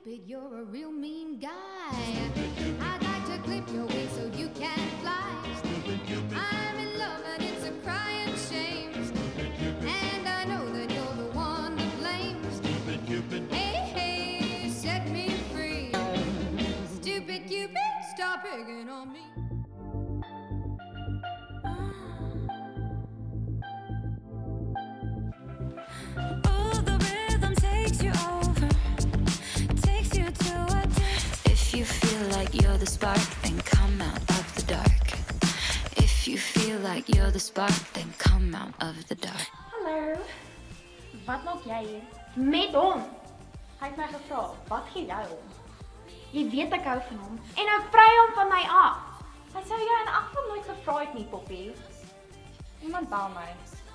Cupid, you're a real mean guy. I'd like to clip your wings so you can fly. I'm in love and it's a crying shame. And I know that you're the one to blame. Cupid. Hey, hey, set me free. Stupid Cupid, stop picking on me. If you feel like you're the spark, then come out of the dark. If you feel like you're the spark, then come out of the dark. Hallo. Wat maak jy hier? Met hom. Hy het my gevra, wat gee jy hom? Jy weet ek hou van hom en nou vry hom van my af. Hy sou jou in elk geval nooit gevra het nie, Poppy. Iemand bel my.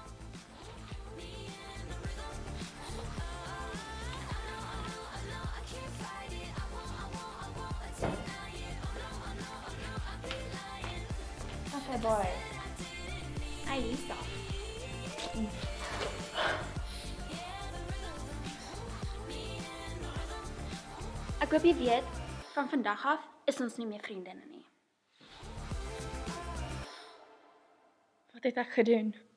Okay, boy. Hy is daar. Ek hoop jy weet, van vandag af is ons nie meer vriendinne nie. Wat het ek gedoen?